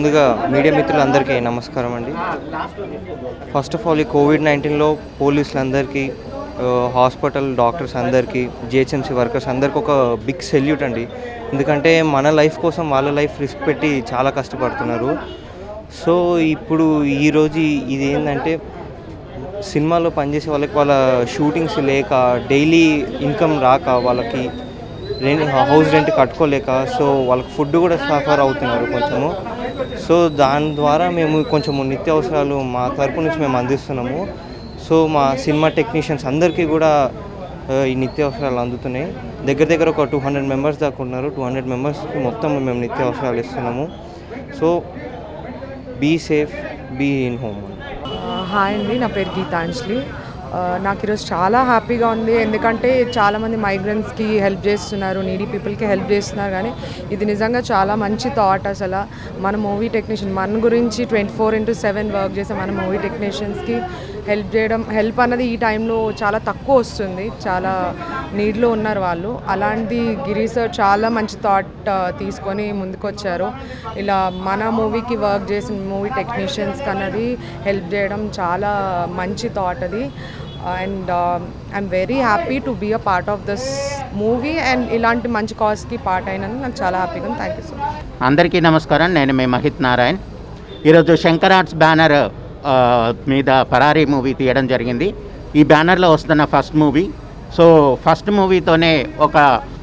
ముందుగా మీడియా మిత్రులందరికీ నమస్కారం అండి. ఫస్ట్ ఆఫ్ ఆల్ ఈ కోవిడ్-19లో పోలీసులందరికీ, హాస్పిటల్ డాక్టర్స్ అందరికీ, జిహెచ్ఎంసీ వర్కర్స్ అందరికీ ఒక బిగ్ సెల్యూట్ అండి. ఎందుకంటే మన లైఫ్ కోసం వాళ్ళ లైఫ్ రిస్క్ పెట్టి చాలా కష్టపడుతున్నారు. సో ఇప్పుడు ఈరోజు ఇది ఏంటంటే సినిమాలో పనిచేసే వాళ్ళకి వాళ్ళ షూటింగ్స్ లేక, డైలీ ఇన్కమ్ రాక, వాళ్ళకి హౌస్ రెంట్ కట్టుకోలేక, సో వాళ్ళకి ఫుడ్ కూడా సఫర్ అవుతున్నారు కొంచెము. సో దాని ద్వారా మేము కొంచెము నిత్యావసరాలు మా తరపు నుంచి మేము అందిస్తున్నాము. సో మా సినిమా టెక్నీషియన్స్ అందరికీ కూడా ఈ నిత్యావసరాలు అందుతున్నాయి. దగ్గర దగ్గర ఒక 200 మెంబర్స్ దాకా ఉన్నారు. 200 మెంబర్స్కి మొత్తం మేము నిత్యావసరాలు ఇస్తున్నాము. So be safe, be in home. Hi అండి, నా పేరు గీతాంజలి. నాకు ఈరోజు చాలా హ్యాపీగా ఉంది. ఎందుకంటే చాలామంది మైగ్రెంట్స్కి హెల్ప్ చేస్తున్నారు, నీడీ పీపుల్కి హెల్ప్ చేస్తున్నారు. కానీ ఇది నిజంగా చాలా మంచి థాట్. అసలు మన మూవీ టెక్నీషియన్ మన గురించి 24/7 వర్క్ చేసే మన మూవీ టెక్నీషియన్స్కి హెల్ప్ అన్నది ఈ టైంలో చాలా తక్కువ వస్తుంది. చాలా నీడ్లో ఉన్నారు వాళ్ళు. అలాంటి గిరి సార్ చాలా మంచి థాట్ తీసుకొని ముందుకొచ్చారు. ఇలా మన మూవీకి వర్క్ చేసిన మూవీ టెక్నీషియన్స్కి అన్నది హెల్ప్ చేయడం చాలా మంచి థాట్ అది. And I'm very happy to be a part of this movie. And ఇలాంటి మంచి కాజ్కి పార్ట్ అయినందుకు నాకు చాలా హ్యాపీగా ఉంది. Thank you so much. అందరికీ నమస్కారం. నేను మీ మహిత్ నారాయణ్. ఈరోజు శంకర్ ఆర్ట్స్ బ్యానర్ మీద పరారీ మూవీ తీయడం జరిగింది. ఈ బ్యానర్లో వస్తున్న ఫస్ట్ మూవీ. సో ఫస్ట్ మూవీతోనే ఒక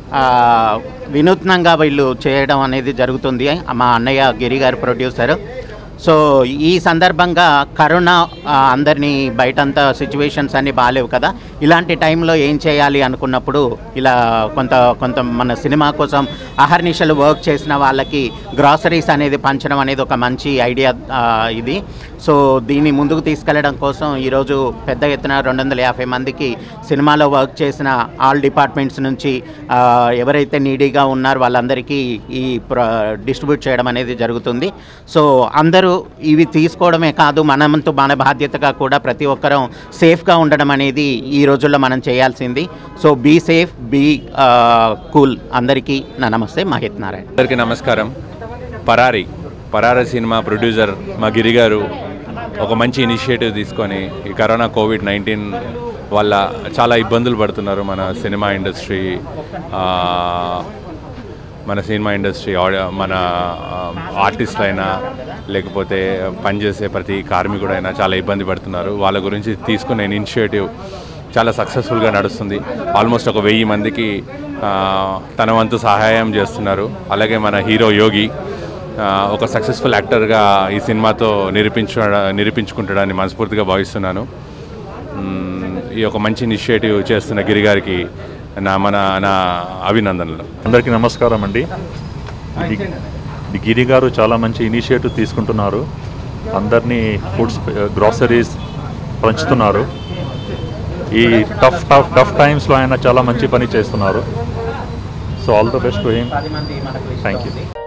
వినూత్నంగా వీళ్ళు చేయడం అనేది జరుగుతుంది. మా అన్నయ్య గిరి గారు ప్రొడ్యూసర్. సో ఈ సందర్భంగా కరోనా అందరినీ బయటంతా సిచ్యువేషన్స్ అన్నీ బాగాలేవు కదా, ఇలాంటి టైంలో ఏం చేయాలి అనుకున్నప్పుడు ఇలా కొంత మన సినిమా కోసం అహర్నిశలు వర్క్ చేసిన వాళ్ళకి గ్రాసరీస్ అనేది పంచడం అనేది ఒక మంచి ఐడియా ఇది. సో దీన్ని ముందుకు తీసుకెళ్లడం కోసం ఈరోజు పెద్ద ఎత్తున 250 మందికి సినిమాలో వర్క్ చేసిన ఆల్ డిపార్ట్మెంట్స్ నుంచి ఎవరైతే నీడీగా ఉన్నారో వాళ్ళందరికీ ఈ డిస్ట్రిబ్యూట్ చేయడం అనేది జరుగుతుంది. సో అందరూ ఇవి తీసుకోవడమే కాదు, మన బాధ్యతగా కూడా ప్రతి ఒక్కరం సేఫ్గా ఉండడం అనేది ఈ రోజుల్లో మనం చేయాల్సింది. So be safe, be cool. అందరికీ నా నమస్తే. మహిత్ నారాయణ్. అందరికీ నమస్కారం. పరారీ సినిమా ప్రొడ్యూసర్ మా గిరి గారు ఒక మంచి ఇనిషియేటివ్ తీసుకొని ఈ కరోనా కోవిడ్-19 వల్ల చాలా ఇబ్బందులు పడుతున్నారు మన సినిమా ఇండస్ట్రీ, మన ఆర్టిస్టులు అయినా లేకపోతే పనిచేసే ప్రతి కార్మికుడైనా చాలా ఇబ్బంది పడుతున్నారు. వాళ్ళ గురించి తీసుకునే ఇనిషియేటివ్ చాలా సక్సెస్ఫుల్గా నడుస్తుంది. ఆల్మోస్ట్ ఒక 1000 మందికి తన వంతు సహాయం చేస్తున్నారు. అలాగే మన హీరో యోగి ఒక సక్సెస్ఫుల్ యాక్టర్గా ఈ సినిమాతో నిరూపించుకుంటాడని మనస్ఫూర్తిగా భావిస్తున్నాను. ఈ ఒక మంచి ఇనిషియేటివ్ చేస్తున్న గిరి గారికి నా అభినందనలు. అందరికీ నమస్కారం అండి. గిరి గారు చాలా మంచి ఇనిషియేటివ్ తీసుకుంటున్నారు. అందరినీ ఫుడ్స్, గ్రాసరీస్ పంచుతున్నారు. ఈ టఫ్ టైమ్స్లో ఆయన చాలా మంచి పని చేస్తున్నారు. So all the best to him. Thank you.